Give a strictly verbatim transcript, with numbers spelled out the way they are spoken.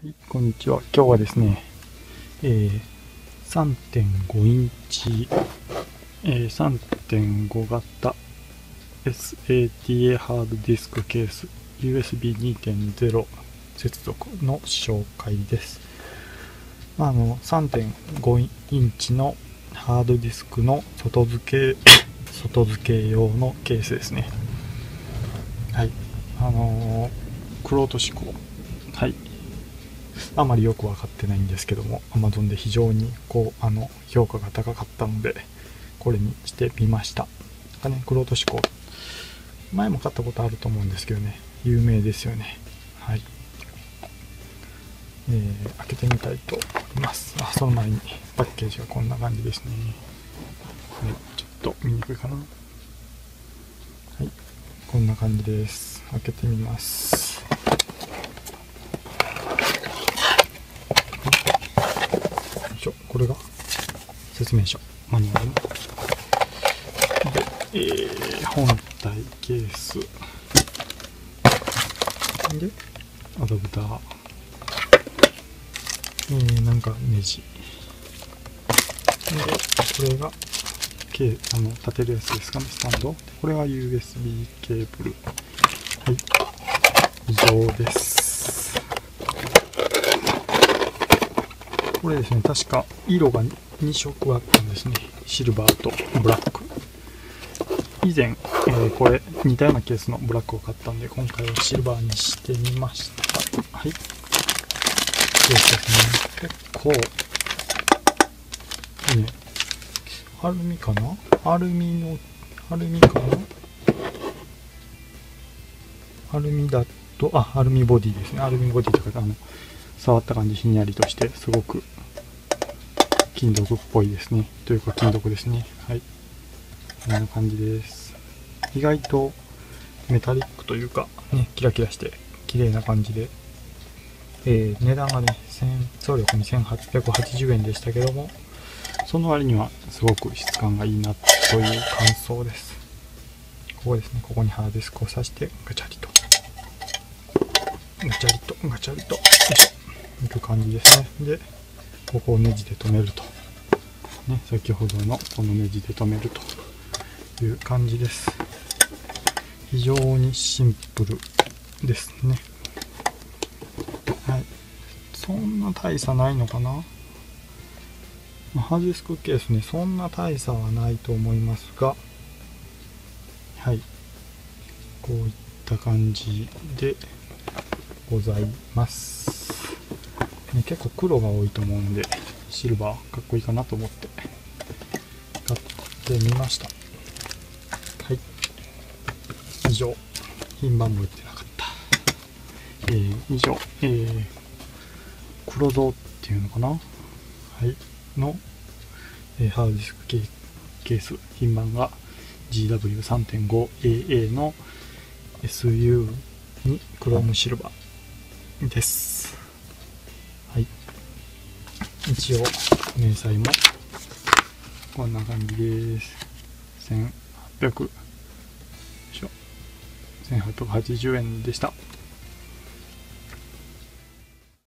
はい、こんにちは。今日はですね、えー、さんてんご インチ、えー、さんてんご 型 エスエーティーエー ハードディスクケース ユーエスビーにてんゼロ 接続の紹介です。あの さんてんご インチのハードディスクの外付け外付け用のケースですね。はい、あのー、クロート志向、はい、あまりよく分かってないんですけども Amazon で非常にこうあの評価が高かったのでこれにしてみました。なんかね、クロート志向前も買ったことあると思うんですけどね、有名ですよね。はい、えー、開けてみたいと思います。あ、その前にパッケージがこんな感じですね。はい、ちょっと見にくいかな。はい、こんな感じです。開けてみます。これが説明書、マニュアルで、えー、本体ケースでアダプター、えー、なんかネジで、これがケあの立てるやつですかね、スタンド。これは ユーエスビー ケーブル。はい、以上です。これですね、確か色がに色あったんですね。シルバーとブラック。以前、えー、これ似たようなケースのブラックを買ったんで、今回はシルバーにしてみました。はい、ケースですね。結構いいね。アルミかな、アルミのアルミかなアルミだと、あ、アルミボディですね。アルミボディとか、あの触った感じひんやりとしてすごく金属っぽいですね。というか金属ですね。はい、こんな感じです。意外とメタリックというかね、キラキラして綺麗な感じで、えー、値段がね送料込みせんはっぴゃくはちじゅうえんでしたけども、その割にはすごく質感がいいなという感想です。ここですね、ここにハードディスクを挿してガチャリとガチャリとガチャリとよいしょいく感じですね。でここをネジで留めると、ね、先ほどのこのネジで留めるという感じです。非常にシンプルですね。はい、そんな大差ないのかな。ハードディスクケースね、そんな大差はないと思いますが、はい、こういった感じでございます、ね、結構黒が多いと思うんでシルバーかっこいいかなと思って買ってみました。はい、以上、品番も売ってなかった、えー、以上、えー、黒蔵っていうのかな、はい、の、えー、ハードディスクケー、ケース、品番が ジーダブリューさんてんごエーエー の エスユー にクロームシルバーです。はい、一応明細もこんな感じです。せんはっぴゃくせんはっぴゃくはちじゅうえんでした。